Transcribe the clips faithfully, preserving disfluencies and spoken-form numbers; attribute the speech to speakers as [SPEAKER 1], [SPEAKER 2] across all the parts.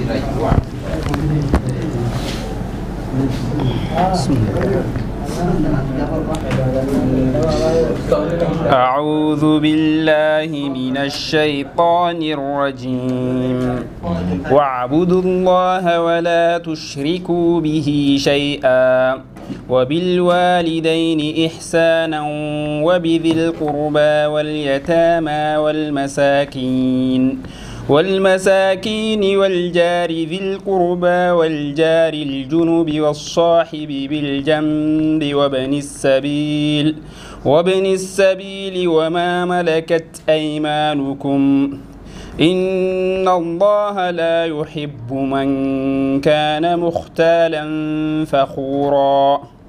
[SPEAKER 1] أعوذ بالله من الشيطان الرجيم واعبدوا الله ولا تشركوا به شيئا وبالوالدين إحسانا وبذي القربى واليتامى والمساكين والمساكين والجار ذي القربى والجار الجنب والصاحب بالجنب وابن السبيل وابن السبيل وما ملكت أيمانكم إن الله لا يحب من كان مختالا فخورا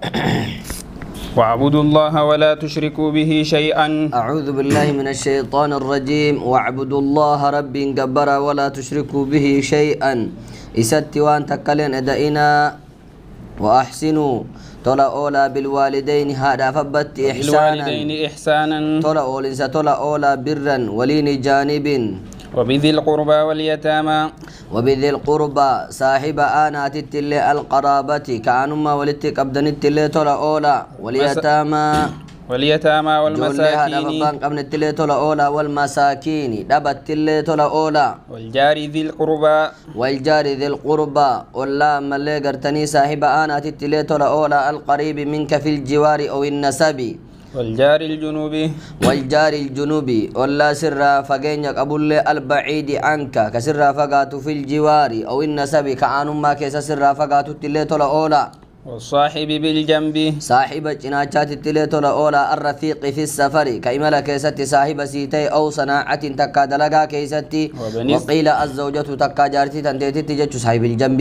[SPEAKER 1] واعبدوا الله ولا تشركوا به شيئا.
[SPEAKER 2] أعوذ بالله من الشيطان الرجيم. واعبدوا الله رب جبرا ولا تشركوا به شيئا إسات وان تكلن أدائنا وأحسنوا طلع أولى بالوالدين هذا فبت إحسانا
[SPEAKER 1] بالوالدين إحسانا
[SPEAKER 2] طلع أولى طلع أولى برا ولين جانب
[SPEAKER 1] وبذي القربى واليتامى
[SPEAKER 2] وبذي القربى صاحب آنات التلي القرابة كأنما ولدتك أبدن التلي طلع أولى واليتامى
[SPEAKER 1] واليتامى والمساكين
[SPEAKER 2] قبل التلي طلع أولى والمساكين دبت التلي طلع أولى
[SPEAKER 1] والجار ذي القربى
[SPEAKER 2] والجار ذي القربى والله ملي قرتني صاحب آنات التلي طلع أولى القريب منك في الجوار أو النسب
[SPEAKER 1] والجار الجنوب
[SPEAKER 2] والجار الجنوب والله سر فقينك أبو البعيد عنك كسر فقات في الجوار أو النسب كأنما كيس سر فقات التلي طلع أولى
[SPEAKER 1] والصاحب بالجنب
[SPEAKER 2] صاحب جناچات التليتو لأولا الرفيق في السفر كإملا كيستي صاحب سيتي أو صناعة تكا دلقا كيستي وقيل الزوجة تكا جارتي تنتيتي تجج صاحب الجنب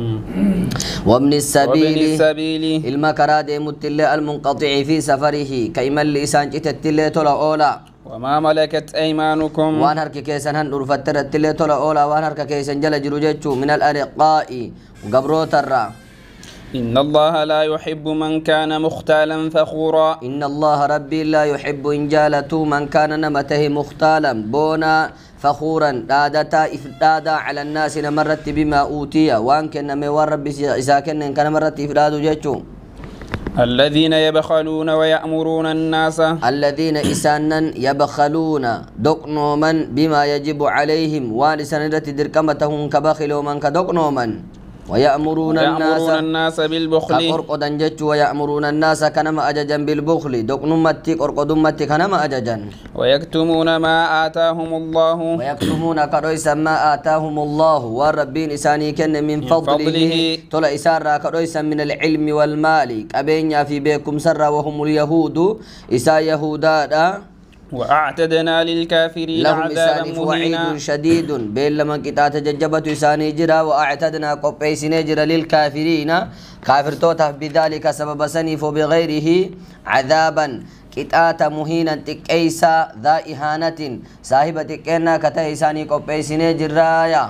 [SPEAKER 2] وابن السبيل المكرا ديم التلي المنقطع في سفره كإمل إسانجت التليتو لأولا
[SPEAKER 1] وما ملكت أيمانكم
[SPEAKER 2] وان هرك كيسن هن رفتر التليتو لأولا وان هرك كيسن جل جروجتشو من الأرقاء وقبروت الرا
[SPEAKER 1] إن الله لا يحب من كان مختالا فخورا
[SPEAKER 2] إن الله ربي لا يحب إن جالته من كان نمته مختالا بونا فخورا دادتا إفدادا على الناس نمرت بما أوتي وان كان ميوان ربي إساكن كان مرت إفداد جيتشو
[SPEAKER 1] الذين يبخلون ويأمرون الناس
[SPEAKER 2] الذين إسانا يبخلون دقنوما بما يجب عليهم وانساندت دركمتهم كبخل ومن كدقنوما ويأمرون الناس
[SPEAKER 1] الناس بالبخل
[SPEAKER 2] كأرقدن جج ويأمرون الناس كنما أججا بالبخل دقنمتك أرقدمتك كنما أججا
[SPEAKER 1] ويكتمون ما آتاهم الله
[SPEAKER 2] ويكتمون كرويس ما آتاهم الله والربين إساني كن من فضله طلع إسارا كرويس من العلم والمال كبين في بيكم سر وهم اليهود إسا يهودا
[SPEAKER 1] وأعتدنا للكافرين عذابا مهينا
[SPEAKER 2] شديد بين لمن كتات ججبت إساني جرا وأعتدنا قبعي سنجر للكافرين كافر توته بذلك سبب سنف بغيره عذابا كتات مهينا تكيسا ذا إهانة صاحبة كنا كتا إساني قبعي سنجر رايا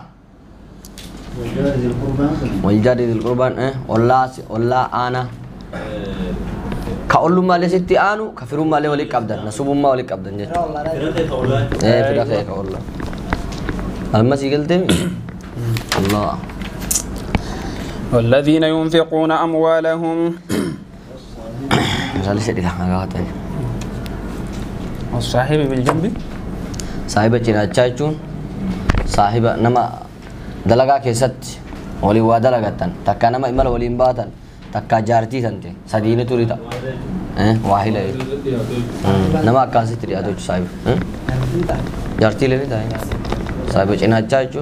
[SPEAKER 2] والجار ذي القربان والله والله أنا كأولو مالي ستي آنو كفرو مالي ولي قبضن نسوبو ما ولي قبضن جيت ايه فدا خيك والله أما سيقلتم الله
[SPEAKER 1] والذين ينفقون أموالهم
[SPEAKER 2] مثال سيدي حقاقات
[SPEAKER 1] والصاحب بالجنب
[SPEAKER 2] صاحبة جنا تشايچون صاحبة نما دلقا كيست ولي وادلقتن تكا نما إمال ولي مباتن تكا جارتي سنتي سدينة تريتا اه واحلة نما أكاسي تري أدو صاحب جارتي لني تاين صاحب جنا تشايچو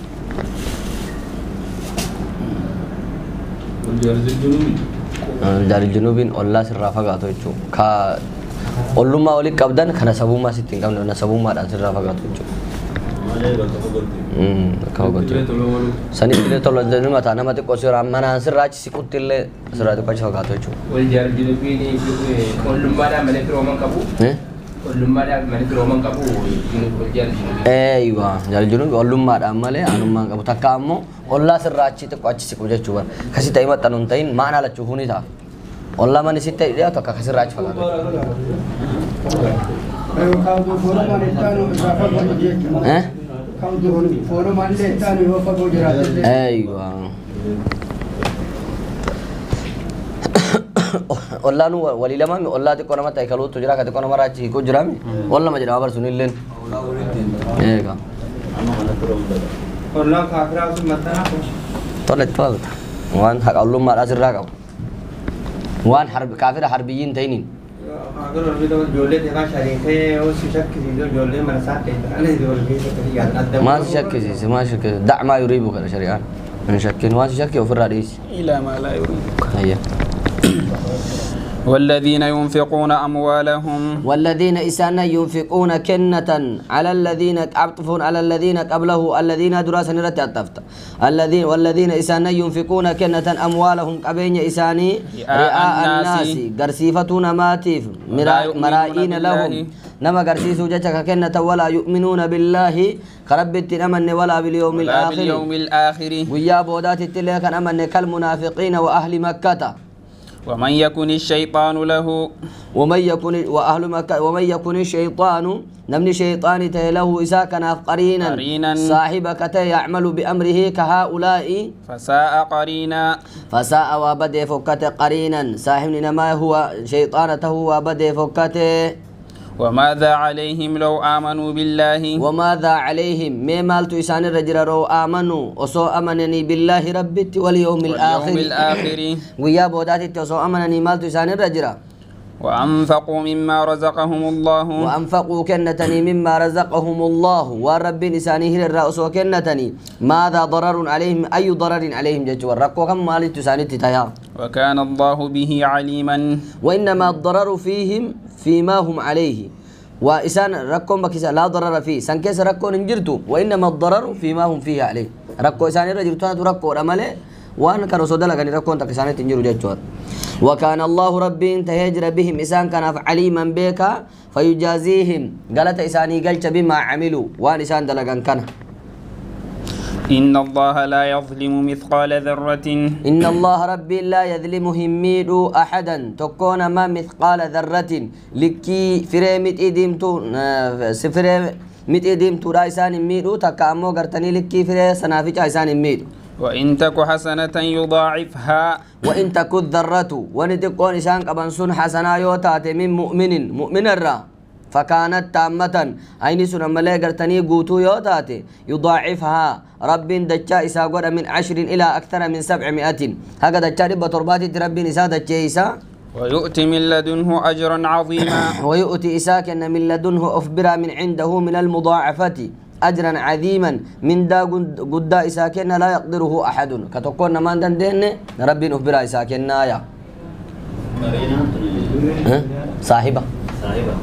[SPEAKER 2] جار الجنوبين الله سرافا قاتو يچو كا أولما أولي قبضان خنا سبوما ستين كم نونا سبوما دان سرافا قاتو يچو Hmm, kau betul. Sani pilih tolong jadi mata nama tu kau mana seraj sikut tile seraj tu kau cakap tu cu.
[SPEAKER 3] Waljar jadi ini kolumba dah mana teromang kabu.
[SPEAKER 2] Eh?
[SPEAKER 3] Kolumba dah mana teromang kabu. Waljar jadi.
[SPEAKER 2] Eh, iya. Jadi jadi kolumba dah mana le anumang kabu. Tak kamu Allah seraj itu kau cakap sikut je cuba. Kasih tahu mata nuntain mana lah cuhuni dah. Allah mana sih tahu dia atau kasih seraj fakat. Eh? ايوه والله نو ولي لما والله تكون ما تاكلوا تجرا كتكون مرة شيء كجرامي والله ما جرا برسون اللين ايوه
[SPEAKER 4] والله كافر أصلا مثلا
[SPEAKER 2] طلعت طلعت وان حق الله ما أزر راقم وان حرب كافر حربيين تينين
[SPEAKER 4] अगर अभी तो जोले देवा शरीफ है और शिक्षक किसी जो जोले मेरे साथ रहता है नहीं जोले भी तो कहीं याद
[SPEAKER 2] ما شك زي ما شك دع ما يريبك يا شريعان من شك ما شك وفي الرئيس
[SPEAKER 1] إلى ما لا يريد
[SPEAKER 2] هيا
[SPEAKER 1] والذين ينفقون أموالهم
[SPEAKER 2] والذين إسانا ينفقون كنة على الذين عطفون على الذين قبله الذين دراسة نرت أطفت الذين والذين إسانا ينفقون كنة أموالهم قبين إساني رئاء الناس قرسيفتون ماتيف مرائين لهم نما قرسيسو جاتك كنة ولا يؤمنون بالله قربت أمن ولا باليوم الآخر
[SPEAKER 1] باليوم الآخر
[SPEAKER 2] ويا بودات التلك أمن كالمنافقين وأهل مكة
[SPEAKER 1] ومن يكن الشيطان له
[SPEAKER 2] ومن يكن وأهل مكة ومن يكن الشيطان نمني شيطان له إساكنا قرينا
[SPEAKER 1] قرينا
[SPEAKER 2] صاحبك يعمل بأمره كهؤلاء
[SPEAKER 1] فساء قرينا
[SPEAKER 2] فساء وبدي فكته قرينا صاحبنا ما هو شيطانته وبدي فكته
[SPEAKER 1] وماذا عليهم لو آمنوا بالله
[SPEAKER 2] وماذا عليهم ما مالت إسان الرجل رو آمنوا وصو أمنني بالله ربت واليوم الآخر
[SPEAKER 1] واليوم الآخر
[SPEAKER 2] ويا بوداتي وصو أمنني مالت إسان الرجل
[SPEAKER 1] وأنفقوا مما رزقهم الله
[SPEAKER 2] وأنفقوا كنتني مما رزقهم الله ورب نسانيه الرأس وكنتني ماذا ضرر عليهم أي ضرر عليهم ججور ركوا كم مالي تساني تتايا
[SPEAKER 1] وكان الله به عليما
[SPEAKER 2] وإنما الضرر فيهم فيما هم عليه وإسان ركوا بكيس لا ضرر فيه سنكيس ركوا ننجرتوا وإنما الضرر فيما هم فيه عليه ركوا إسان رجلتوا ركوا رمله وأن كانوا صدلا كان ركون تكسانة تنجروا ججور وكان الله ربي تهجر بهم إسان كان عليما بك فيجازيهم قالت إساني قلت بما عملوا وأن إسان دلقان كان
[SPEAKER 1] إن الله لا يظلم مثقال ذرة
[SPEAKER 2] إن الله ربي لا يظلمهم ميد أحدا تكون ما مثقال ذرة لكي فريمت إديمتو فريمت إديمتو رايسان ميدو تكامو قرتني لكي فري سنافج إسان ميدو
[SPEAKER 1] وإن تك حسنة يضاعفها
[SPEAKER 2] وإن تكن ذرة ونتقون إسان قبنسون حسنا يوتات من مؤمن مؤمن الرّ فكانت تامة أين سنة ملاك قرتني قوتو يوتات يضاعفها رب دجا إسا قد من عشر إلى أكثر من سبعمائة هكذا دجا رب ترباتي رب إسا دجا إسا
[SPEAKER 1] ويؤتي من لدنه أجرا عظيما
[SPEAKER 2] ويؤتي إساك أن من لدنه أخبر من عنده من المضاعفة أجرا عظيما من دا قد إساكن لا يقدره أحد كتكون من دندن ربي أخبر إساكن يا صاحبة
[SPEAKER 5] صاحبة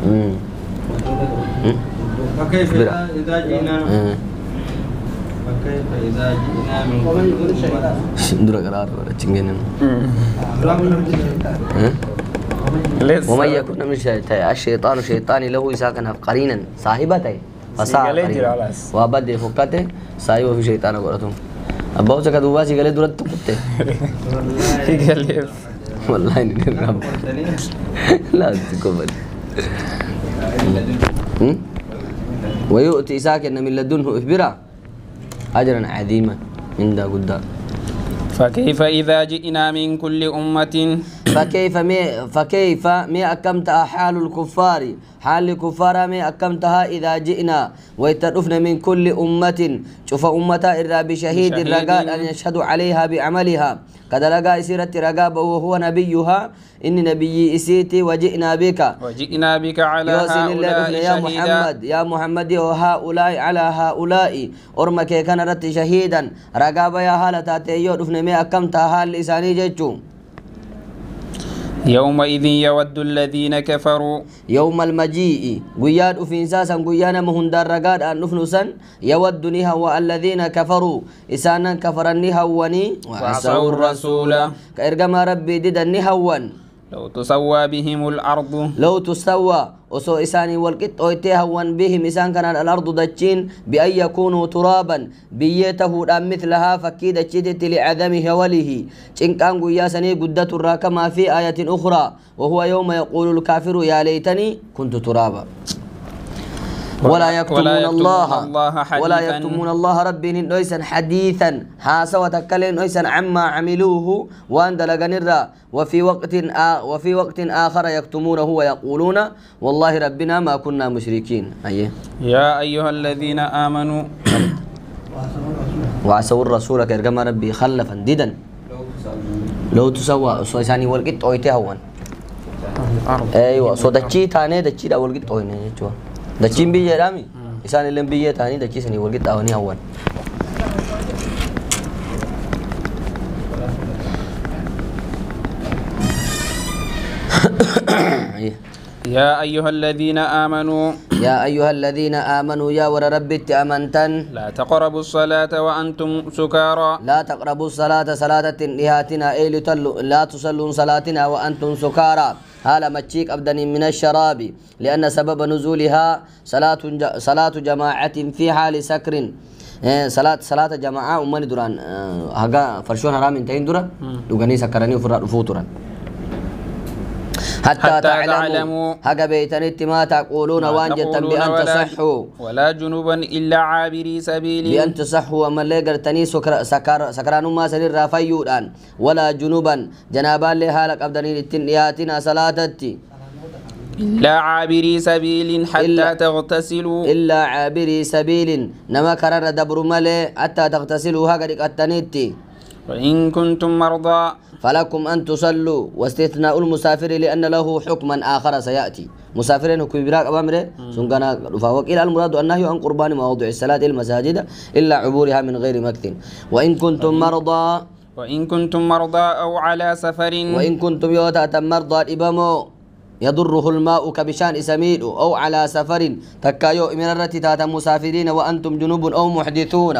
[SPEAKER 4] فكيف إذا جئنا فكيف إذا جئنا من كل
[SPEAKER 2] درا قرار تشينجن
[SPEAKER 1] لسه
[SPEAKER 2] ومن يكن من الشيطان شيطان له إساكن قرينا صاحبته فساء وابد فكته سايو في شيطان قرتهم أبوه سكدوا سيقال درت كته والله نراب لا تقبل ويؤتي ساكن من لدنه إخبرا أجرا عظيما عند قدام
[SPEAKER 1] فكيف إذا جئنا من كل أمة
[SPEAKER 2] فكيف مي فكيف مي أكمتها حال الكفار حال الكفار مي أكمتها إذا جئنا ويترفنا من كل أمة شوف أمتها إلا بشهيد الرقاء أن يشهد عليها بعملها قد لقى إسيرة رقاب وهو نبيها إن نبي إسيتي وجئنا بك
[SPEAKER 1] وجئنا بك على هؤلاء
[SPEAKER 2] يا محمد يا محمد وهؤلاء على هؤلاء أرمك كان رت شهيدا رقاب يا هالة تيو رفنا مي أكمتها حال لساني جيتشو
[SPEAKER 1] يومئذ يود الذين كفروا
[SPEAKER 2] يوم المجيء قياد أفنساسا قيانا مهندار رقاد أن نفنسا يود نهوى الذين كفروا إسانا كفرا نهواني
[SPEAKER 1] وعصوا الرسول
[SPEAKER 2] كإرقام ربي ددا نهوان
[SPEAKER 1] لو تسوى بهم الأرض
[SPEAKER 2] لو تسوى وسو إساني والقط أويتهوان بهم إسان كان الأرض دجين بأن يكونوا ترابا بيته أم مثلها فكيد جدت لعدمه وله كان قياسني قدة الراكما في آية أخرى وهو يوم يقول الكافر يا ليتني كنت ترابا ولا يكتمون
[SPEAKER 1] ولا يكتمون
[SPEAKER 2] الله
[SPEAKER 1] الله
[SPEAKER 2] ولا
[SPEAKER 1] حديثاً.
[SPEAKER 2] يكتمون الله ربي نويسا حديثا حاسا وتكلم نويسا عما عملوه وان دلغنرا وفي وقت آ وفي وقت آخر يكتمونه ويقولون والله ربنا ما كنا مشركين أيه.
[SPEAKER 1] يا أيها الذين آمنوا
[SPEAKER 2] وعسوا الرسول كرجما ربي خلفا ديدا لو تسوى سوساني والقط اويته هون ايوه سو دچي تاني دچي دا والقط اوينه جوا دچين بيجي دامي اسان لم بيجي تاني دچي سني والقط اوينه هون
[SPEAKER 1] يا أيها الذين آمنوا
[SPEAKER 2] يا أيها الذين آمنوا يا ور ربي أمنتن
[SPEAKER 1] لا تقربوا الصلاة وأنتم سكارى
[SPEAKER 2] لا تقربوا الصلاة صلاة نهاتنا أي لا تصلون صلاتنا وأنتم سكارى هذا متشيك أبدا من الشراب لأن سبب نزولها صلاة صلاة جماعة في حال سكر صلاة صلاة جماعة أمني دران هجا فرشون حرام انتين درا دوغني سكراني وفرات فوتران حتى, حتى تعلموا هجا بيتن ما تقولون وان جتا بأن تصحوا
[SPEAKER 1] ولا جنوبا إلا عابري سبيل
[SPEAKER 2] بأن تصحوا ومن لا قرتني سكر سكر سكران ما سنر رافيودان ولا جنوبا جنابا لهالك أبدني للتنياتنا صلاتتي
[SPEAKER 1] إلا عابري سبيل حتى
[SPEAKER 2] إلا
[SPEAKER 1] تغتسلوا
[SPEAKER 2] إلا عابري سبيل نما كرر دبر ملي حتى تغتسلوا هكذا التنيتي
[SPEAKER 1] وإن كنتم مرضى
[SPEAKER 2] فلكم أن تصلوا واستثناء المسافر لأن له حكما آخر سيأتي مسافرين كبيراك أمامره سنقنا فوقيل المراد النهي عن قربان مواضع الصلاة المساجد إلا عبورها من غير مكث وإن كنتم مرضى
[SPEAKER 1] وإن كنتم مرضى أو على سفر
[SPEAKER 2] وإن كنتم يوتا مرضى إبامو يضره الماء كبشان إسميد أو على سفر تكايو من الرتي تاتا مسافرين وأنتم جنوب أو محدثون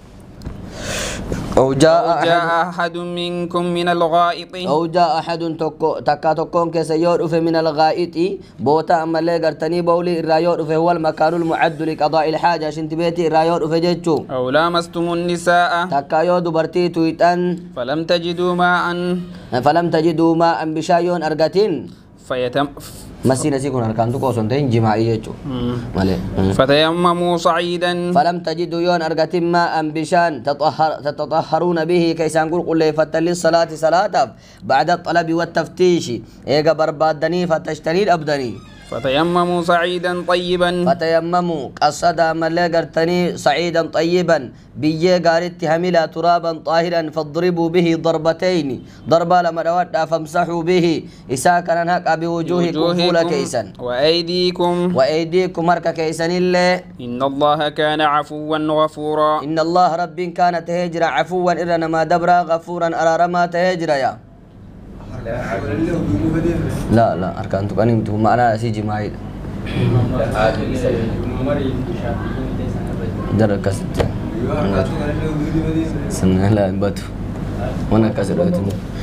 [SPEAKER 2] أو جاء,
[SPEAKER 1] أو جاء أحد منكم من الغائط
[SPEAKER 2] أو جاء أحد تكو تكا تكون كسيور من الغائط بوتا أما اللي قرتني بولي الرايور هو المكان المعد لقضاء الحاجة شنت بيتي الرايور جيتشو
[SPEAKER 1] أو لامستم النساء
[SPEAKER 2] تكا يو دبرتي تويتان
[SPEAKER 1] فلم تجدوا ماء
[SPEAKER 2] فلم تجدوا ماء بشايون أرغتين
[SPEAKER 1] فيتم
[SPEAKER 2] مسينا سيكون أركان تكو سنتين جماعي جيتشو مالي
[SPEAKER 1] فتيمموا صعيدا
[SPEAKER 2] فلم تجدوا يون أرغتين ماء بشان تطهر تتطهرون به كيسان نقول قل فتل الصلاة صلاة بعد الطلب والتفتيش إيجا بربادني فتشتري أبدني
[SPEAKER 1] فتيمموا صعيدا طيبا
[SPEAKER 2] فتيمموا قصد ملي قرتني صعيدا طيبا بيجي قارت هملا ترابا طاهرا فاضربوا به ضربتين ضربا لما دوات فامسحوا به إساكا نهك بوجوهكم فول كيسا
[SPEAKER 1] وأيديكم
[SPEAKER 2] وأيديكم هرك كيسا إلا
[SPEAKER 1] إن الله كان عفوا غفورا
[SPEAKER 2] إن الله رب كان تهجر عفوا إرنا ما دبرا غفورا أرى ما تهجر يا لا لا أركان تقنيم تو معنا سي جماعي درك كسر سنة لا باتو وانا كسر باتو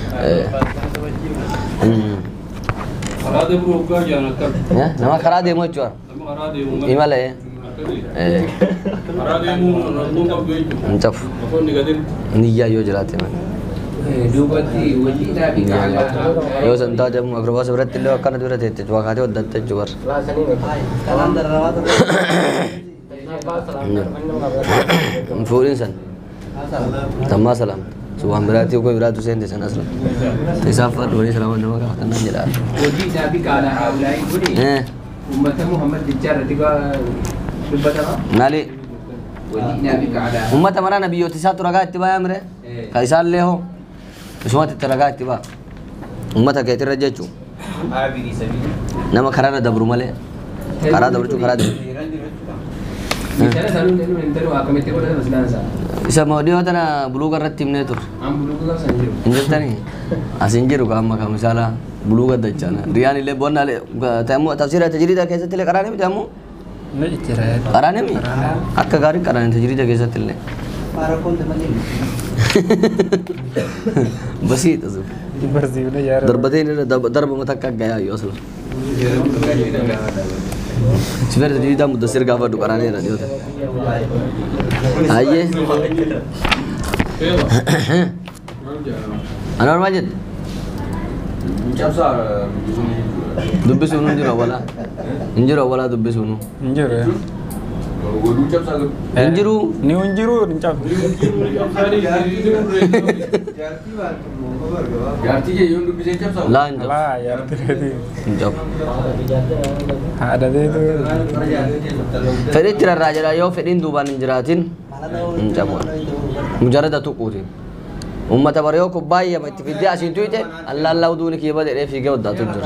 [SPEAKER 5] خرادي بروك جانا كم
[SPEAKER 2] يا نما خرادي مو جوار
[SPEAKER 5] خرادي
[SPEAKER 2] إيماله إيه
[SPEAKER 5] خرادي مو نو كم بيجو
[SPEAKER 2] انتف
[SPEAKER 5] أكون نقدر
[SPEAKER 2] نيجا يوجلاتي من
[SPEAKER 3] دوبتي وجينا بك على
[SPEAKER 2] يو سنتا جم أقربا سبرت اللي وكان دورة تيجي جوا كاتي ودت جوار فورين سن تما سلام سبحان براتي وكو براتو سين دسن أصلا تسافر ولي سلام النما كاتنا نجلا
[SPEAKER 3] وجينا بك على هؤلاء
[SPEAKER 2] إيه
[SPEAKER 3] أمة محمد الجارة تقول بالبترة
[SPEAKER 2] نالي
[SPEAKER 3] وجينا بك على
[SPEAKER 2] أمة مرا نبي يوتسات رجعت تبا يا مره كيسال له هو اسمه تترجعت تبا أمة كيتر رجعتشو
[SPEAKER 3] عابري سبيل
[SPEAKER 2] نما خرارة دبرو ماله خرارة دبرو شو خرارة
[SPEAKER 3] مثلا سالون لأنه ننتظر أكمل تقول هذا مسلان سا
[SPEAKER 2] إذا ما ودي هذا أنا بلوغ الرتيم نيتور
[SPEAKER 3] أم بلوغ سنجرو
[SPEAKER 2] إنجل تاني أسنجرو كام ما كام مثلا بلوغ دجانا ريان اللي بونا له تامو تفسير تجريد كيسة تلي كراني بتامو كراني مي أكا كاري كراني تجريد كيسة تلي بسيط أزوج ضربتين ضرب متكك جاي يوصل سفر تجريد مدسر كافر دكاناني رادي هذا أيه أنا ماجد دبي سونو جرا ولا إنجرا ولا دبي سونو
[SPEAKER 1] إنجرا
[SPEAKER 5] Walu cap sa.
[SPEAKER 2] Injiru.
[SPEAKER 1] Ni unjiru nincap.
[SPEAKER 4] Jaartii waan tokko barbaada.
[SPEAKER 5] Jaartii je yung dubbisen cap sa.
[SPEAKER 2] Laan jab.
[SPEAKER 1] Lah ya tadi.
[SPEAKER 2] Jab.
[SPEAKER 1] Ada deh tu.
[SPEAKER 2] Fedhi tira rajala yoo fedhin duubaan hin jiraatin hin cabu. Mujarrada tuquuti. Ummata bare yoo kubbaayya itti fidee asiin tuyite Allah Allah uduuni kiiba jedhee fiigee waddaatu jira.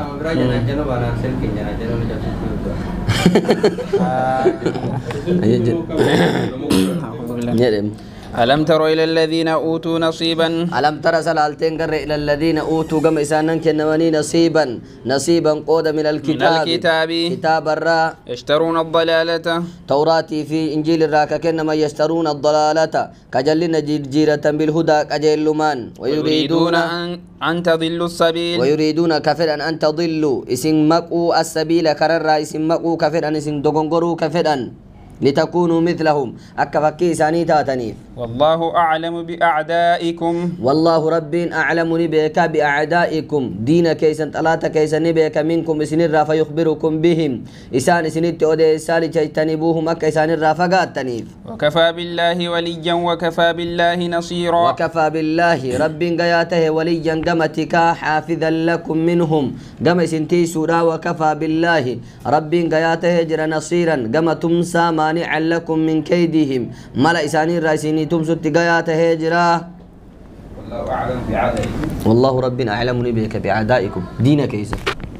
[SPEAKER 2] Jedhem.
[SPEAKER 1] ألم تر إلى الذين أوتوا نصيبا
[SPEAKER 2] ألم ترى سلالتين قر إلى الذين أوتوا قم إسانا كنماني نصيبا نصيبا قود من الكتاب
[SPEAKER 1] من الكتاب
[SPEAKER 2] كتاب الراء
[SPEAKER 1] يشترون الضلالة
[SPEAKER 2] توراتي في إنجيل الراك كنما يشترون الضلالة كجلنا جيرة بالهدى كجلمان
[SPEAKER 1] ويريدون أن أن تضلوا السبيل
[SPEAKER 2] ويريدون كفرا أن تضلوا اسم مقو السبيل كرر اسم مقو كفرا اسم دغنغرو كفرا لتكونوا مثلهم أكفكي ساني تاتنيف
[SPEAKER 1] والله أعلم بأعدائكم
[SPEAKER 2] والله رب أعلمني بك بأعدائكم دين كيسن ثلاثة كيسن بك منكم إسن الرافا يخبركم بهم إسان إسن التؤدي إسالي جيتنبوهم أكا إسان الرافا تنيف
[SPEAKER 1] وكفى بالله وليا وكفى بالله نصيرا
[SPEAKER 2] وكفى بالله رب قياته وليا قمتك حافظا لكم منهم قم سنتي سورا وكفى بالله رب قياته جر نصيرا قم تمسى مانعا لكم من كيدهم ملا إساني الرئيسين تمسو تقياته جرا
[SPEAKER 5] والله أعلم بعدائكم
[SPEAKER 2] والله رب أعلمني بك بأعدائكم دينك إذا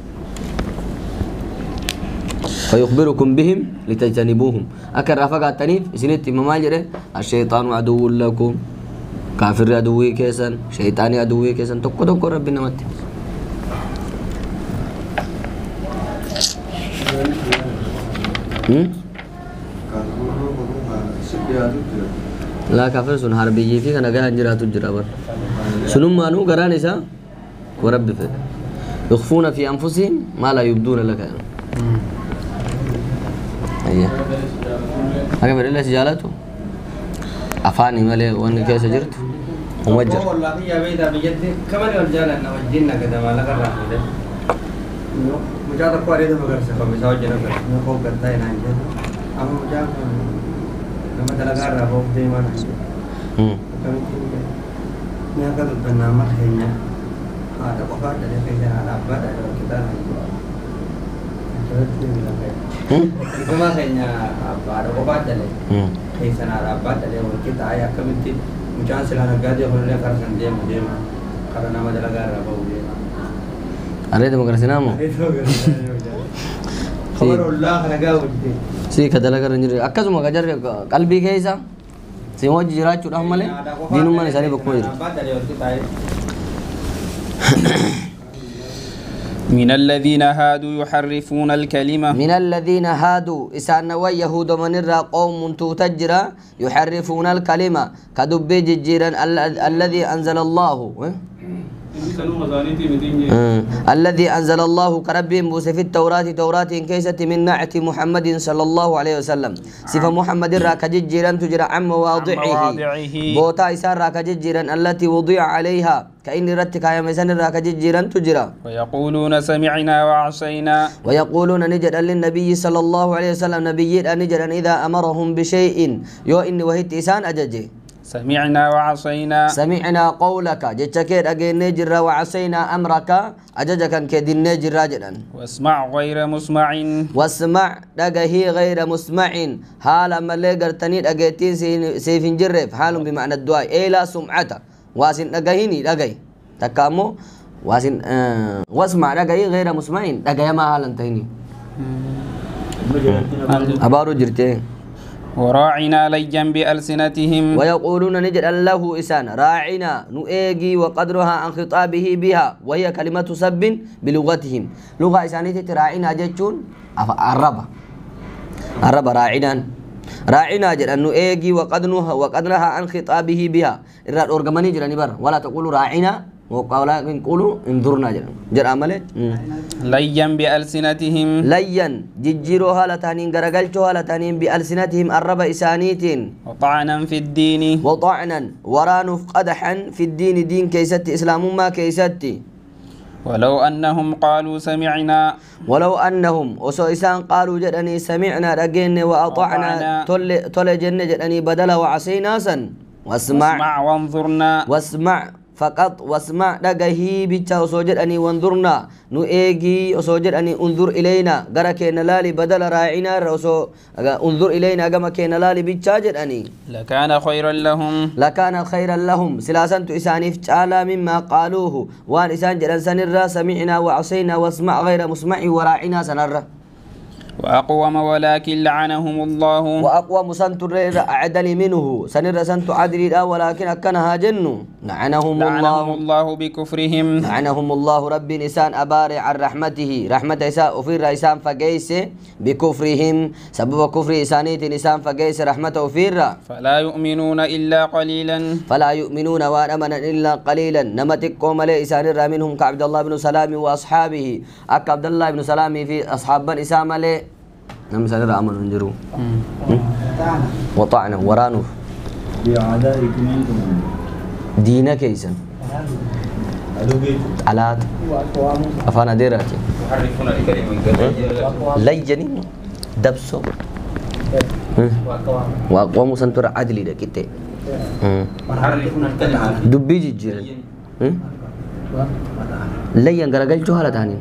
[SPEAKER 2] فيخبركم بهم لتجتنبوهم أكر رفقات تنيف سنت مماجرة الشيطان عدو لكم كافر عدوي كيسا شيطاني عدوي كيسا تقو تقو ربنا مت لا كافر سن حربي في كنا جاه جرا تجرا بر سنم مانو قران إسا ورب في يخفون في أنفسهم ما لا يبدون لك أيه أنا بدي ليش جالته أفاني ماله وان كيس جرت ومجر
[SPEAKER 4] والله يا بيدا بجد كمان الرجال أنا وجدنا كذا ما لقى راحله مجاد أقوى ريده مقر سفر مساوي جنا كذا نقول كذا هنا عندنا أما مجاد لما تلقى رافو ديما
[SPEAKER 2] هم
[SPEAKER 4] نحن كذا بنامة هنا هذا بقى ده كذا على بعد ده كذا كما هنا بعد بقى ده كيسا على بعد ده وكذا أيا كمتي مجان سلنا قاعد يقول لي كارسن ديما ديما كارنا ما تلقى رافو ديما
[SPEAKER 2] أريد مقر سنامو
[SPEAKER 4] خبر الله خلق وجدي
[SPEAKER 2] سي كذا لقى رنجري أكاسو ما كجر قلبي كيسا سيموج جرات شو رحمة له دينو ما نساني بكمل
[SPEAKER 1] من الذين هادوا يحرفون الكلمة
[SPEAKER 2] من الذين هادوا إسان ويهود من الرا قوم تتجرى يحرفون الكلمة كدب جيرا الذي أنزل الله الذي أنزل الله كرب موسى في التوراة توراة كيسة من نعت محمد صلى الله عليه وسلم صفة محمد راك جيرا تجرى عن مواضعه بوتا إسان راك جيرا التي وضع عليها كأن رتك يا مسان راك جيرا تجرى
[SPEAKER 1] ويقولون سمعنا وعصينا
[SPEAKER 2] ويقولون نجد للنبي صلى الله عليه وسلم نبي نجد إذا أمرهم بشيء يو إني وهيت إسان أججي
[SPEAKER 1] سمعنا وعصينا
[SPEAKER 2] سمعنا قولك جتكير أجين نجر وعصينا أمرك أججك كدين نجر راجلا
[SPEAKER 1] واسمع غير مسمع
[SPEAKER 2] واسمع دقه غير مسمع حال ما لقر تنيد أجيتين سيف جرف حال بمعنى الدعاء إيه لا سمعته واسن دقهيني دقه تكامو واسن آه واسمع دقه غير مسمع دقه ما حال انتهيني أبارو جرتين
[SPEAKER 1] وراعنا ليا بألسنتهم
[SPEAKER 2] ويقولون نجد له إسان راعنا نؤجي وقدرها عن خطابه بها وهي كلمة سب بلغتهم لغة إسانية راعنا جتون الربا الربا راعنا راعنا جد أن نؤجي وقدرها وقدرها عن خطابه بها الرد أرجماني جراني بر ولا تقولوا راعنا وقولا نقولوا انظرنا جرا جرا عمله
[SPEAKER 1] ليا بألسنتهم
[SPEAKER 2] ليا ججروها لتانين غرغلتها لتانين بألسنتهم الرب إسانيتين
[SPEAKER 1] وطعنا في الدين
[SPEAKER 2] وطعنا وران قدحا في الدين دين كيست إسلام ما كيست
[SPEAKER 1] ولو أنهم قالوا سمعنا
[SPEAKER 2] ولو أنهم وسويسان قالوا جدني سمعنا رجينا وأطعنا تل تل جنة جدني بدل وعصينا سن واسمع
[SPEAKER 1] واسمع وانظرنا
[SPEAKER 2] واسمع فقط واسمع دغهي بيتا وسوجد اني وانظرنا نو ايغي وسوجد اني انظر الينا غركنا لالي بدل راعينا رسو انظر الينا كما كان لالي بيتا جد اني
[SPEAKER 1] لكان خيرا لهم
[SPEAKER 2] لكان خيرا لهم سلاسنت اساني فعلا مما قالوه وان اسان جدن سنرا سمعنا وعصينا واسمع غير مسمع وراعينا سنرا
[SPEAKER 1] وأقوم ولكن لعنهم الله
[SPEAKER 2] وأقوم سنتر أعدل منه سنر سنت عدل ولكن أكنها جن لعنهم الله
[SPEAKER 1] لعنهم الله بكفرهم
[SPEAKER 2] لعنهم الله رب نسان أبارع عن رحمته رحمة إساء أفير إسان فقيس بكفرهم سبب كفر إسانيت نسان فقيس رحمة أفير
[SPEAKER 1] فلا يؤمنون إلا قليلا
[SPEAKER 2] فلا يؤمنون وأمن إلا قليلا نمتك قوم لي إسان منهم كعبد الله بن سلام وأصحابه أك عبد الله بن سلام في أصحاب بن إسام لي نعم سنرى أمن ننجروا وطعنا ورانو دينا كيسا علات أفانا ديراتي
[SPEAKER 5] يحرفون الكلمة من كلمة
[SPEAKER 2] ليجني دبسو وأقوام سنتر عدلي دا كتة
[SPEAKER 5] يحرفون الكلمة
[SPEAKER 2] دبي جيجيرا لين غرقل جو حالة تانين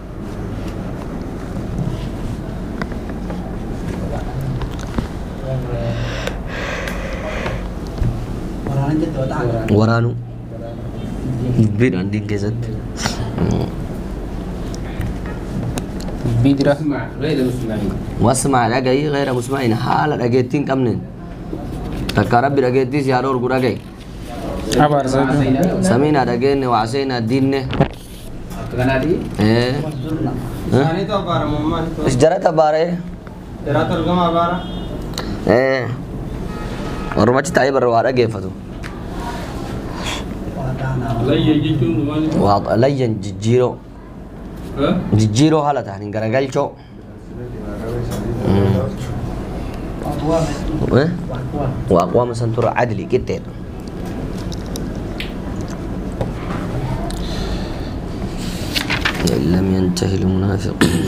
[SPEAKER 2] ورانو بير عندين كيزت
[SPEAKER 1] بدرة
[SPEAKER 3] غير مسمعين
[SPEAKER 2] واسمع لقي غير مسمعين حال لقيتين كمنين تكرب لقيتيس يا رور قرقي
[SPEAKER 1] أبار زوجة
[SPEAKER 2] سمينا لقين وعسينا دينه
[SPEAKER 3] غنادي
[SPEAKER 2] ايه
[SPEAKER 4] ثاني تو بارا مما
[SPEAKER 2] ايش جرت باره
[SPEAKER 4] ترى ترجمة بارا
[SPEAKER 2] ايه ورمتي تعيب الروارة كيفتو
[SPEAKER 5] لا يجدون
[SPEAKER 2] واضح لين جيجيرو جيجيرو حالة تاني غرقل شو وأقوام سنتر عدلي كتير لم ينتهي المنافقون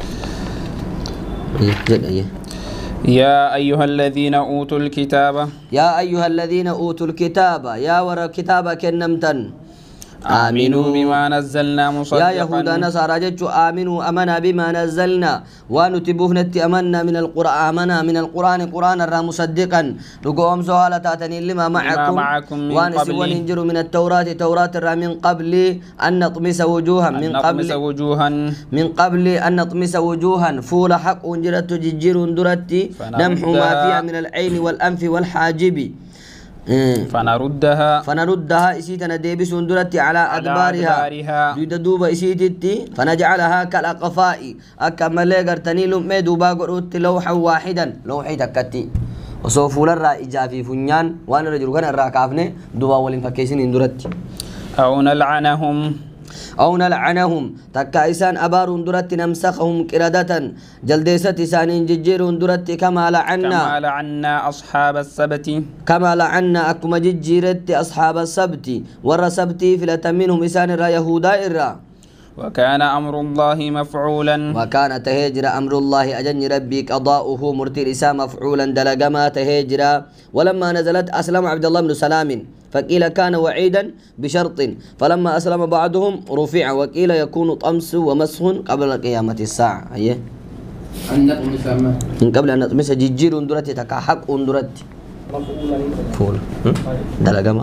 [SPEAKER 2] جد ايه
[SPEAKER 1] يا أيها الذين أوتوا الكتاب
[SPEAKER 2] يا أيها الذين أوتوا الكتاب يا ورا كتاب كنمتن
[SPEAKER 1] آمنوا بما نزلنا مصدقا
[SPEAKER 2] يا يهودا نصارى جتشو آمنوا أمنا بما نزلنا ونتبوه نتي أمنا من القرآن أمنا من القرآن قرآن الرا مصدقا لقوم سؤالة تاتني لما معكم,
[SPEAKER 1] معكم من
[SPEAKER 2] ونسوا ننجر من التوراة توراة الرا من قبل أن نطمس وجوها من قبل
[SPEAKER 1] وجوها
[SPEAKER 2] من قبل أن نطمس وجوها فول حق انجرت ججير درتي نمحو ما فيها من العين والأنف والحاجب
[SPEAKER 1] فنردها
[SPEAKER 2] فنردها إسيتنا ديبس وندرت على أدبارها جد دوبا إسيتتي فنجعلها كالأقفاء أكمل لغرتني لمي دوبا قرؤت لوحا واحدا لوحي تكتي وصوفوا للرا إجافي فنيان وانا رجل كان الراكافني دوبا ولين فكيسين اندرت
[SPEAKER 1] أو نلعنهم
[SPEAKER 2] أو نلعنهم تكايسان أبار درت نمسخهم كردة جلديسة سانين ججير درت كما لعنا
[SPEAKER 1] كما لعنا أصحاب السبت
[SPEAKER 2] كما لعنا أكما ججيرت أصحاب السبت ور سبتي فلة منهم إسان را يهودا إرا
[SPEAKER 1] وكان أمر الله مفعولا
[SPEAKER 2] وكان تهجر أمر الله أجن ربي قضاؤه مرتي إسا مفعولا دلقما تهجر ولما نزلت أسلم عبد الله بن سلام فقيل كان وعيدا بشرط فلما أسلم بعضهم رفع وقيل يكون طمس ومسح قبل قيامة الساعة أيه
[SPEAKER 3] أنك مسمى
[SPEAKER 2] من قبل أن نطمس ججير اندرت تكاحق اندرت فول دلقما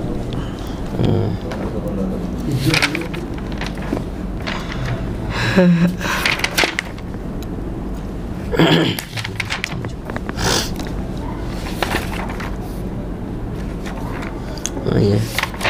[SPEAKER 2] أيه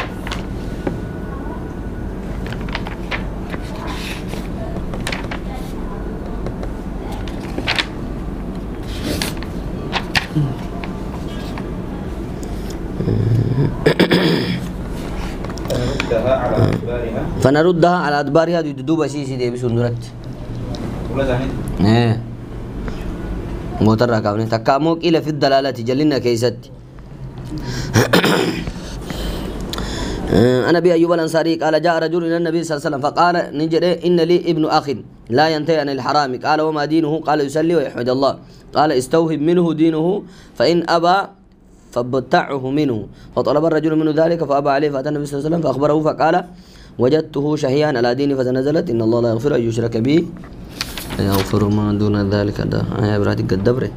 [SPEAKER 5] فنردها على أدبارها
[SPEAKER 2] فنردها على أدبارها دوبا سيسي دي بسندرت
[SPEAKER 5] ولا ثاني
[SPEAKER 2] ايه موتر كامل تكاموك إلى في الدلالة جلنا كيست أنا أبي أيوب الأنصاري قال جاء رجل إلى النبي صلى الله عليه وسلم فقال نجد إن لي ابن أخ لا ينتهي عن الحرام قال وما دينه قال يصلي ويحمد الله قال استوهب منه دينه فإن أبى فابتعه منه فطلب الرجل منه ذلك فأبى عليه فأتى النبي صلى الله عليه وسلم فأخبره فقال وجدته شهيا على ديني فنزلت إن الله لا يغفر أن يشرك به يغفر ما دون ذلك ده يا إبراهيم قد دبره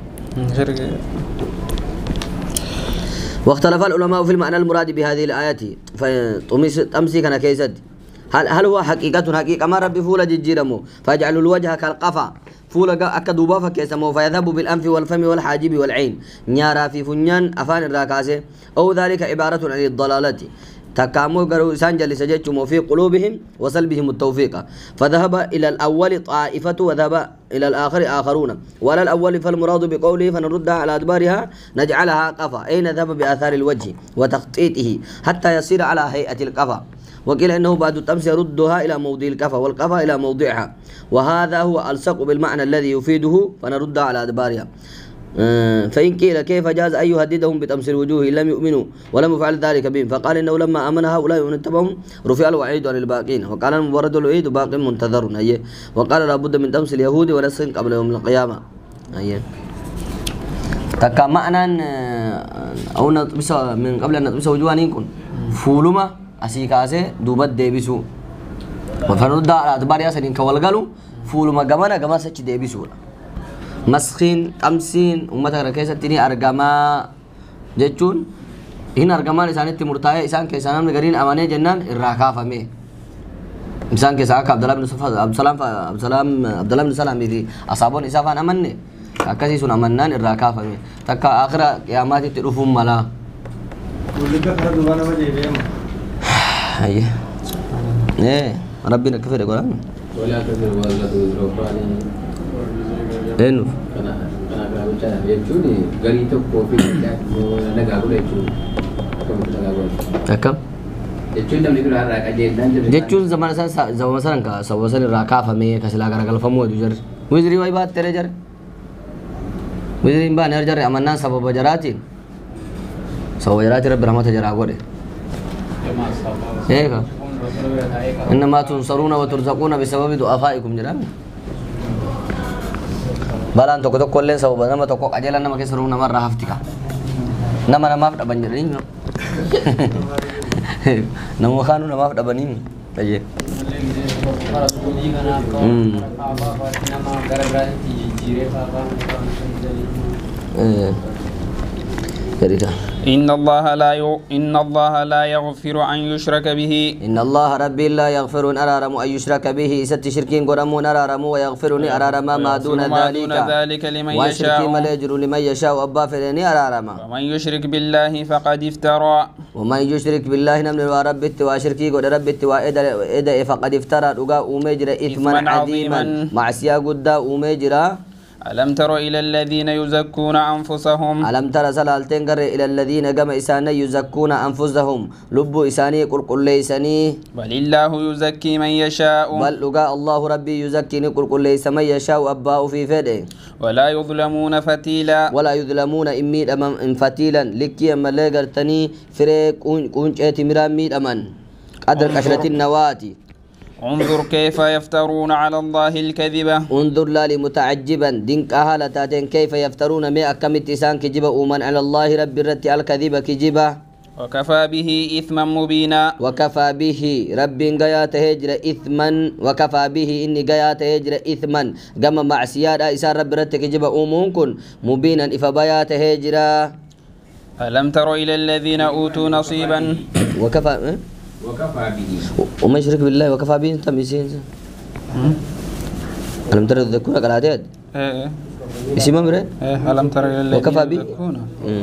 [SPEAKER 2] واختلف العلماء في المعنى المراد بهذه الآيات فأمسي كان كيسد هل هل هو حقيقة حقيقة ما ربي فولا جيرمو فاجعلوا الوجه كالقفا فولا أكدوبا فكيسمو فيذهب بالأنف والفم والحاجب والعين نيارا في فنيان أفان الراكاسة أو ذلك عبارة عن الضلالة تكامو قالوا إسان جلس جيتشمو في قلوبهم وسلبهم التوفيق فذهب إلى الأول طائفة وذهب إلى الآخر آخرون وعلى الأول فالمراد بقوله فنردها على أدبارها نجعلها قفا أي نذهب بآثار الوجه وتخطيطه حتى يصير على هيئة القفا وقيل إنه بعد التمس يردها إلى موضع القفا والقفا إلى موضعها وهذا هو ألصق بالمعنى الذي يفيده فنردها على أدبارها فإن قيل كيف جاز أن يهددهم بتمس الوجوه إن لم يؤمنوا ولم يفعل ذلك بهم فقال إنه لما آمن هؤلاء ومن اتبعهم رفع الوعيد عن الباقين وقال المبرد الوعيد باق منتظر أيه وقال لابد من تمس اليهود ونسخ قبل يوم القيامة أيه تكا معنى أو نطبس من قبل أن نطبس وجوهنا يكون فولما أسيكاسي دوبت ديبسو فنرد على أدبارها سنين كوالقالوا فولما قمنا قما سچ ديبسو مسخين أمسين أمتا ركيسة تني أرقما جتشون هنا أرقما لسانة مرتاية إسان كيسان من قرين أماني جنان الراكافة مي إسان كيساك عبد الله بن عبد السلام عبد السلام عبد الله بن سلام في أصابون إسافان أمني أكاسي سن أمنان الراكافة مي تكا آخر قيامات تلوفهم ملا
[SPEAKER 4] ولك فرد وانا ما جيبهم
[SPEAKER 2] أيه إيه ربنا كفر يقول
[SPEAKER 3] ولا كفر ولا تدركاني
[SPEAKER 2] إنه
[SPEAKER 3] كنا كنا كنا بتشاهد يجوني قريت كوفي نجابوا يجون كم نجابوا
[SPEAKER 2] أكم
[SPEAKER 3] يجون لما يقولوا هذا أجيب نانجر
[SPEAKER 2] جتون زمان سان زمان سان كا سوى سان الراكافة مي كسلا كرا كلا فمو جر وزري واي بات ترى جر وزري إن بان جر أماننا سبب جراتين سبب جراتي رب رحمة جرا قولي إيه كا إنما تنصرون وترزقون بسبب ضعفائكم جرام balaan tokko tokko illee sababa nama tokko qajeelan nama keessa jiru nama irraa hafti ka nama namaaf dhaban jedhanii nama kaanu namaaf dhabanii tayyee
[SPEAKER 1] إن الله لا ي... إن الله لا يغفر أن يشرك به
[SPEAKER 2] إن الله ربي لا يغفر أن أرارم أن يشرك به ست شركين قرمون أرارم ويغفرني أرارم ما دون ذلك
[SPEAKER 1] ذلك لمن
[SPEAKER 2] وشركي
[SPEAKER 1] يشاء
[SPEAKER 2] مليجر لمن يشاء أبا فلني أرارم
[SPEAKER 1] ومن يشرك بالله فقد افترى
[SPEAKER 2] ومن يشرك بالله نمن ورب التوا شركي قد رب التوا إذا إذا فقد افترى رقا أمجر إثما عظيما مع سياق الدا أمجر
[SPEAKER 1] ألم تر إلى الذين يزكون أنفسهم
[SPEAKER 2] ألم ترى سلالتين قر إلى الذين قم إساني يزكون أنفسهم لب إساني قل قل ليسني
[SPEAKER 1] بل الله يزكي من يشاء
[SPEAKER 2] بل لقى الله ربي يزكيني قل قل ليس من يشاء أباء في فده
[SPEAKER 1] ولا يظلمون فتيلا
[SPEAKER 2] ولا يظلمون إميد أمام فتيلا لكي أما لا قرتني فريق كونجة مراميد أمان قدر كشرة النواتي
[SPEAKER 1] انظر كيف يفترون على الله الكذبة
[SPEAKER 2] انظر لا متعجبا دينك أهالتاتين كيف يفترون مئة كم اتسان كجبا ومن على الله رب الرتي الكذبة كجبا
[SPEAKER 1] وكفى به إثما مبينا
[SPEAKER 2] وكفى به رب قيات هجر إثما وكفى به إني قيات هجر إثما قم مع سيادة إسان رب الرتي كجبا ومنكن مبينا إفبايات هجر
[SPEAKER 1] ألم تر إلى الذين أوتوا نصيبا
[SPEAKER 2] وكفى
[SPEAKER 3] وكفى به
[SPEAKER 2] وما يشرك بالله وكفى به انت ميسين ألم ترى تذكرون قراتات
[SPEAKER 1] إيه
[SPEAKER 2] اسم امره
[SPEAKER 1] إيه ألم تر إلى الذين
[SPEAKER 2] وكفى به
[SPEAKER 1] يزكون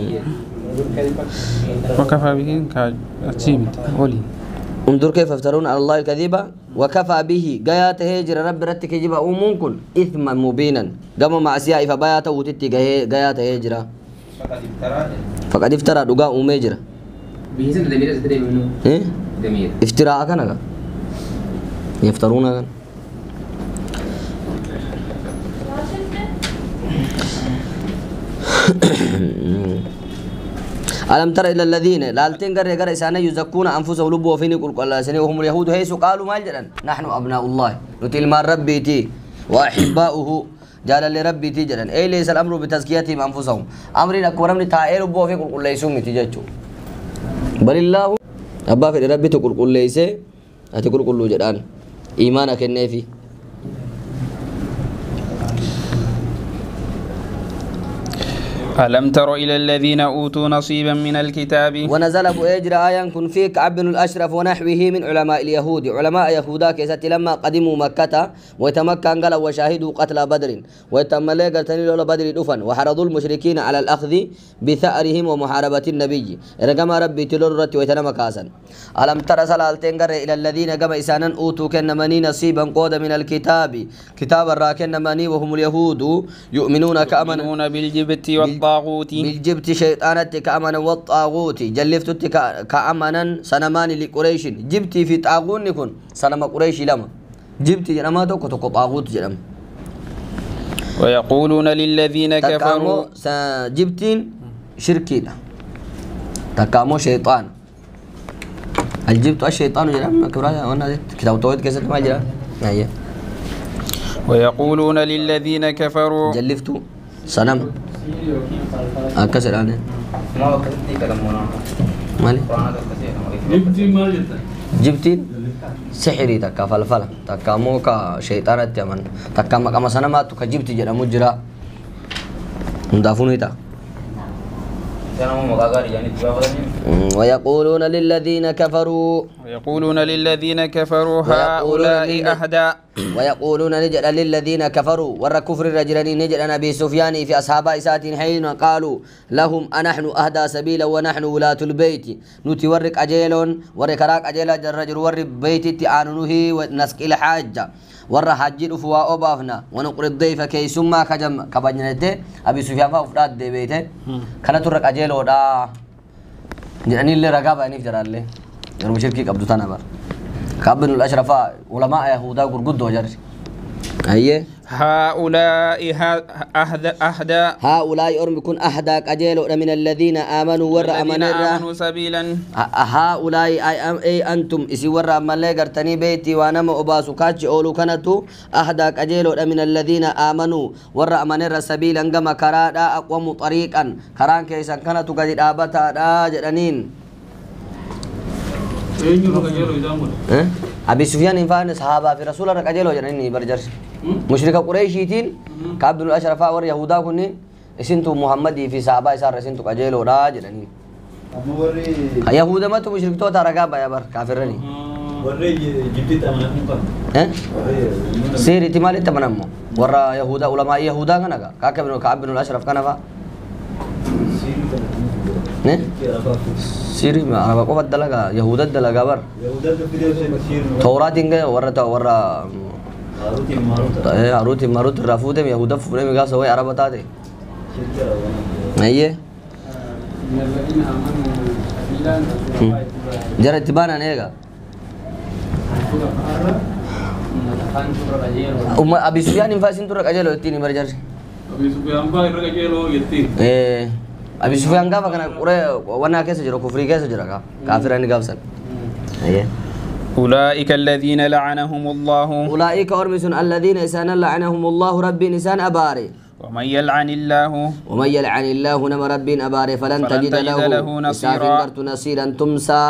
[SPEAKER 1] وكفى به كاتشيم ولي
[SPEAKER 2] انظر كيف يفترون على الله الكذبة وكفى به قيات هجر رب رتك يجب أمونكن إثما مبينا قام مع سياء فبايات وتتي قيات هجر
[SPEAKER 5] فقد افترى
[SPEAKER 2] فقد افترى دقاء أميجر
[SPEAKER 3] بيسن دمير ستري منه
[SPEAKER 2] إيه
[SPEAKER 3] دمير
[SPEAKER 2] افتراء كان يفترون كان ألم تر إلى الذين لالتين قرر قرر إسانا يزكون أنفسهم لبوا فيني قل قل الله وهم اليهود هيسو قالوا ما جرن نحن أبناء الله نتيل ما ربي تي وأحباؤه جال لربي تي جرن أي ليس الأمر بتزكيتهم أنفسهم أمرنا كورمني تائر لبوا في قل قل ليسو متججو بل الله أبا في ربي تقول قل ليس أتقول قل جران إيمانك النافي
[SPEAKER 1] ألم تر إلى الذين أوتوا نصيبا من الكتاب
[SPEAKER 2] ونزل بأجر آية كن في كعب بن الأشرف ونحوه من علماء اليهود علماء يهودا كيست لما قدموا مكة ويتمكن قال وشاهدوا قتل بدر ويتملي قتل لولا بدر دفن وحرضوا المشركين على الأخذ بثأرهم ومحاربة النبي رقم ربي تلرت ويتنم كاسا ألم تر سلالتين قر إلى الذين قم إسانا أوتوا كنمني نصيبا قود من الكتاب كتاب الراكن مني وهم اليهود يؤمنون كأمنون
[SPEAKER 1] بالجبت والطاغوت
[SPEAKER 2] بالجبت شيطانت كأمنا والطاغوت جلفتت كأمنا سنمان لقريش جبتي في طاغون يكون سنما قريش لما جبتي جنما توكو توكو طاغوت جنم
[SPEAKER 1] ويقولون للذين كفروا
[SPEAKER 2] جبتين شركين تكامو شيطان الجبت الشيطان جنم كبرى وانا كتاب توحيد كيف ما جرى هي
[SPEAKER 1] ويقولون للذين كفروا
[SPEAKER 2] جلفتو سنم أكسر أنا
[SPEAKER 5] ما وقتي كلامنا
[SPEAKER 2] مالي
[SPEAKER 5] جبتي ما جبت
[SPEAKER 2] جبتين سحري تكا فلفل تكا موكا شيطان التمن تكا مكا سنمات تكا جبتي جرى مجرى مدافوني تا ويقولون للذين كفروا
[SPEAKER 1] ويقولون للذين كفروا هؤلاء أهدى
[SPEAKER 2] ويقولون نجد للذين كفروا ور كفر الرجلين نجد أبي سفيان في أصحاب إسات حين قالوا لهم أنحن أهدى سبيلا ونحن ولاة البيت نتورك أجيلون وركراك أجيلا الرجل ور بيت تعننه ونسك الحاجة ور حجر فوا أبافنا ونقر الضيف كي سما كجم كبجنته أبي سفيان فأفراد دي بيته كانت ترك أجيلو دا جاني اللي رقابة نيف جرال لي يرمو شركي قبضو تانا بار كابن الأشرفاء علماء يهودا قرقود وجر أيه
[SPEAKER 1] هؤلاء أهدى أهدى
[SPEAKER 2] هؤلاء أرم يكون أهدى أجيل من الذين آمنوا ور
[SPEAKER 1] الذين آمنوا سبيلا
[SPEAKER 2] هؤلاء أي, أي أنتم إسي ور أمالي قرتني بيتي وانم أباسو كاتش أولو كانتو أهدى أجيل من الذين آمنوا ور أمانر سبيلا كما كرادا أقوم طريقا كران كيسا كانتو قد آبتا جرانين أبي سفيان إنفان صحابة في رسول الله كجلو جرانين برجر مشرك قريشيتين كعب بن الأشرف ور يهودا كنين اسنتو محمد في صحابة صار اسنتو كجلو راجلني يهودا ما تو مشرك تو تارجع بايا بر كافرني
[SPEAKER 5] ورّي جبتي تمنام كم
[SPEAKER 2] ها سير احتمال تمنام ور يهودا علماء يهودا كنا كا كعب بن كعب بن الأشرف كنا فا نه سيري ما أنا بقول دلगा يهودا دلगा بر
[SPEAKER 5] يهودا تفيدوا سير
[SPEAKER 2] تورات إنجا ورا تا ورا
[SPEAKER 5] هاروتي ماروت
[SPEAKER 2] إيه هاروتي ماروت رافوده يهودا فوري ميجا سوي عرب بتا دي أيه جرى تبان أنيجا أم أبي سفيان إنفاسين تورك أجلو يتيني برجر
[SPEAKER 5] أبي سفيان باي رك أجلو يتين
[SPEAKER 2] إيه أبي سفيان كافا كنا قرأ وانا كيس جرا كفري كيس جرا كا كافراني كافسن أيه
[SPEAKER 1] أولئك الذين لعنهم الله
[SPEAKER 2] أولئك أرمسون الذين إنسان لعنهم الله ربي إنسان أباري
[SPEAKER 1] ومن يلعن الله
[SPEAKER 2] ومن يلعن الله نما ربي أباري فلن, فلن تجد, تجد له, له
[SPEAKER 1] نصيرا
[SPEAKER 2] نصيرا تمسى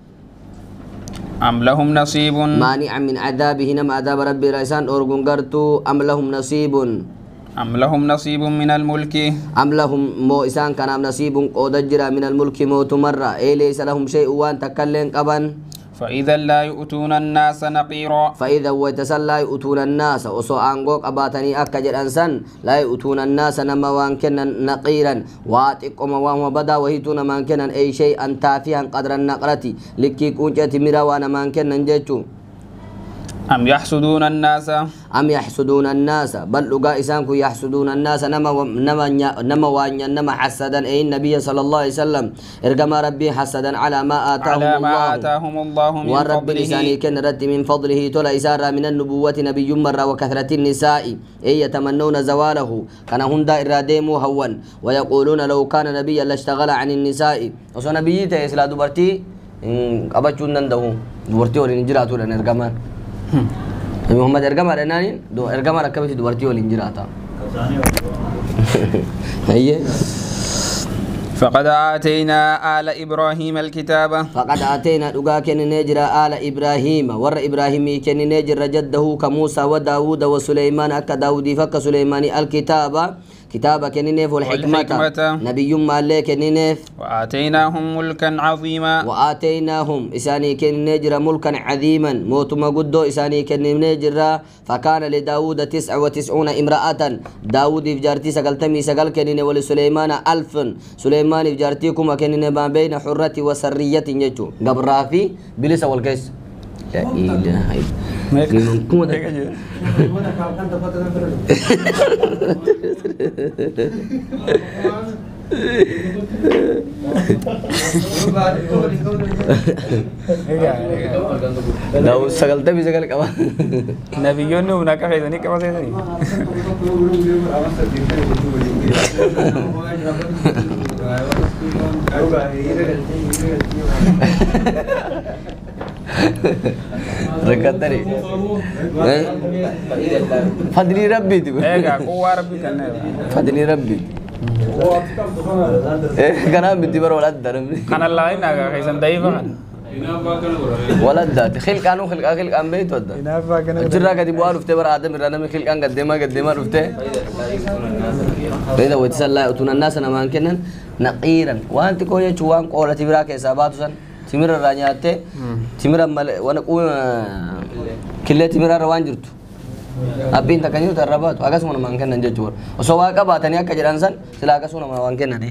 [SPEAKER 1] أم لهم نصيب
[SPEAKER 2] مانعا من عذابه نما عذاب ربي رئيسان أرغن قرتو أم لهم نصيب
[SPEAKER 1] أم لهم نصيب من الملك
[SPEAKER 2] أم لهم مو إسان كان نصيب قود جرا من الملك موت مرة إيه ليس لهم شيء وان تكلن قبن
[SPEAKER 1] فإذا لا يؤتون الناس نقيرا
[SPEAKER 2] فإذا ويتسل لا يؤتون الناس وصو أنقوك أباتني أكجر أنسان لا يؤتون الناس نما وان كنا نقيرا واتقم وان وبدا وهيتون من كنا أي شيء أن تافيها قدر النقرة لكي كونت مرا وانا من كنا نجتو
[SPEAKER 1] أم يحسدون الناس
[SPEAKER 2] أم يحسدون الناس بل لقا إسانكو يحسدون الناس نما نما نما وانيا نما حسدا أي النبي صلى الله عليه وسلم إرجم ربي حسدا على ما آتاهم
[SPEAKER 1] على ما
[SPEAKER 2] الله
[SPEAKER 1] آتاهم الله من
[SPEAKER 2] ورب
[SPEAKER 1] فضله
[SPEAKER 2] لساني كن رد من فضله تلا إسارة من النبوة نبي مرة وكثرة النساء أي يتمنون زواله كان هندا إراديم هون ويقولون لو كان نبيا لاشتغل عن النساء وصو نبي تيسلا دبرتي أبتشون نندو دبرتي ولين جراتو لن إرجمان محمد إرجم أرناني دو إرجم أركبت دبرتي ولين جراتا هي
[SPEAKER 1] فقد آتينا آل إبراهيم الكتاب
[SPEAKER 2] فقد آتينا دغا كن نجرا آل إبراهيم ور إبراهيم كن نجر جده كموسى وداود وسليمان أك داود فك سليمان الكتاب كتابة كنينف والحكمة نبي مالك كنينف
[SPEAKER 1] وآتيناهم ملكا عظيما
[SPEAKER 2] وآتيناهم إساني كن نجر ملكا عظيما موت ما قدو إساني كن نجر فكان لداود تسع وتسعون امرأة داود فجارتي سقلتمي سقل كنين ولسليمان ألف سليمان فجارتيكم كنين ما بين حرة وسرية يجو قبل رافي بلس والكيس لا إله إلا لو سجلت بسجل كمان
[SPEAKER 1] نبيون هناك خيزني كما سيدني
[SPEAKER 2] ركعتني فضلي ربي تقول
[SPEAKER 1] ايه قوة ربي كان
[SPEAKER 2] فضلي ربي ايه كان بدي بر ولد درم
[SPEAKER 1] كان الله إنك خيزن ضعيفا
[SPEAKER 2] ولد ده خلق كانوا خلق خلق أم بيت وده جرّا كدي بوار ufte بر آدم رانا من خلق أن قدما قدما ufte بيدا وتسلا أتونا الناس أنا ما كنن نقيرا وأنت كويه شوان قولة تبراك حسابات سن تمر الرانيات تمر مال وانا قوي كله تمر روان جرتو أبين تكنيو تربات أكاس من مانكن نجى جور وسواء كباتني أكجران سن سلا أكاس من مانكن نادي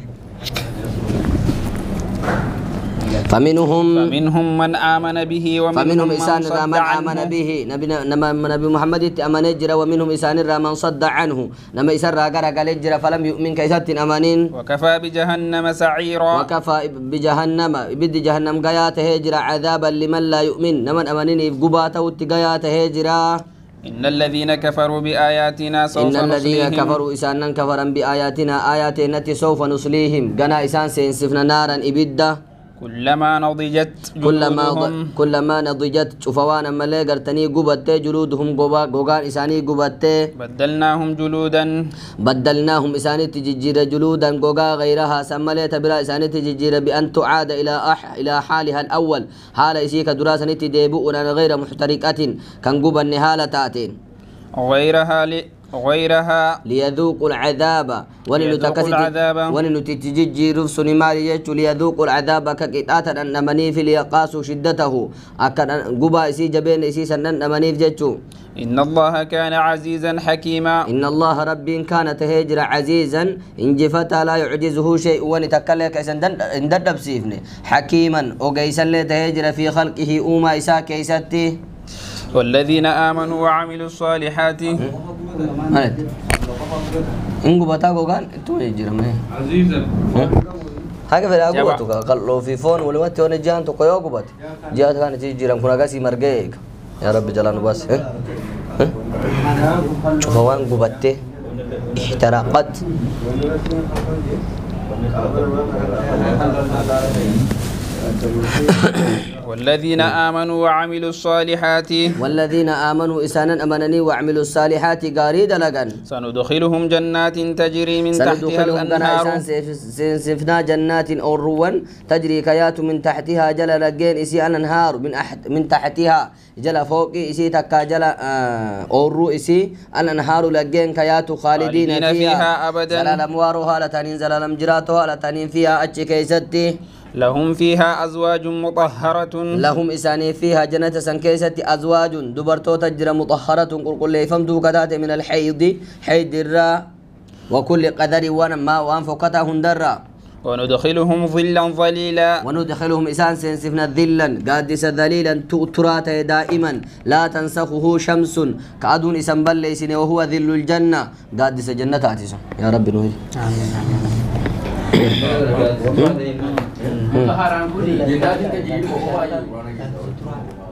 [SPEAKER 2] فمنهم
[SPEAKER 1] فمنهم من آمن به ومنهم
[SPEAKER 2] فمنهم
[SPEAKER 1] من
[SPEAKER 2] إنسان
[SPEAKER 1] صد
[SPEAKER 2] من
[SPEAKER 1] عنه
[SPEAKER 2] آمن به نبي نبي محمد أمن جرا ومنهم إنسان من صد عنه نما إنسان راجع قال جرا فلم يؤمن كيسات أمانين
[SPEAKER 1] وكفى بجهنم سعيرا
[SPEAKER 2] وكفى بجهنم بد جهنم قيات هجرا عذابا لمن لا يؤمن نمن أمانين قباته وتقيات هجرا
[SPEAKER 1] إن الذين كفروا بآياتنا سوف
[SPEAKER 2] إن الذين
[SPEAKER 1] نصليهم
[SPEAKER 2] كفروا إسانا كفرا بآياتنا آياتنا سوف نصليهم جنا إسان سينسفنا نارا إبدا
[SPEAKER 1] كلما نضجت
[SPEAKER 2] كلما
[SPEAKER 1] جلودهم
[SPEAKER 2] كلما نضجت شفوانا ملي قرتني قبت جلودهم قبا قوغان إساني قبت
[SPEAKER 1] بدلناهم جلودا
[SPEAKER 2] بدلناهم إساني تججير جلودا قوغا غيرها سملي تبرا إساني تججير بأن تعاد إلى أح إلى حالها الأول حال إسيك دراسة تديبؤنا غير محترقة كان قبا النهالة تاتين
[SPEAKER 1] غيرها ل... غيرها
[SPEAKER 2] ليذوقوا العذاب ولنتكسد
[SPEAKER 1] العذاب.
[SPEAKER 2] ولنتججير سنمال يجو ليذوقوا العذاب كقطعة أن منيف ليقاسوا شدته أكن قبا إسي جبين إسي سنن منيف جتشو
[SPEAKER 1] إن الله كان عزيزا حكيما
[SPEAKER 2] إن الله رب كان تهجر عزيزا إن جفتا لا يعجزه شيء ونتكلك إن دب سيفني حكيما وقيسا لتهجر في خلقه أوما إسا كيستي
[SPEAKER 1] والذين آمنوا وعملوا الصالحات
[SPEAKER 2] مالت إنكو بتاعو كان إنتو يجرا ما
[SPEAKER 5] عزيزا
[SPEAKER 2] حاجة في الأقوى توكا قالوا في فون ولا ما توني جان توكا يوكو بات جات كان تيجي كنا قاسي مرجعك يا رب جلانه بس شوف وان قبته احترقت
[SPEAKER 1] والذين آمنوا وعملوا الصالحات
[SPEAKER 2] والذين آمنوا إسانا أمنني وعملوا الصالحات قاريد لغن
[SPEAKER 1] سندخلهم جنات تجري من تحتها
[SPEAKER 2] سندخلهم
[SPEAKER 1] الأنهار
[SPEAKER 2] سنفنا جنات أو روان تجري كيات من تحتها جل لجين إسي الأنهار من أحد من تحتها جل فوق إسي تكا جل أو رو إسي الأنهار لجين كيات خالدين
[SPEAKER 1] خالدين
[SPEAKER 2] فيها,
[SPEAKER 1] فيها أبدا
[SPEAKER 2] زلال أموارها لتنين زلال أمجراتها لتنين فيها أتش كيستي
[SPEAKER 1] لهم فيها أزواج مطهرة
[SPEAKER 2] لهم إساني فيها جنة سنكيسة أزواج دبرتو تجرى مطهرة قل قل لي فمدو كذات من الحيض حيد الراء وكل قدر ونما وأنفقتها هندرا
[SPEAKER 1] وندخلهم ظلا ظليلا
[SPEAKER 2] وندخلهم إسان سنسفنا ذلا قادس ذليلا تؤترات دائما لا تنسخه شمس كأدون إسان بليسن وهو ذل الجنة قادس جنة عتيسا يا رب نويل
[SPEAKER 3] Haram pun, jadi kita jadi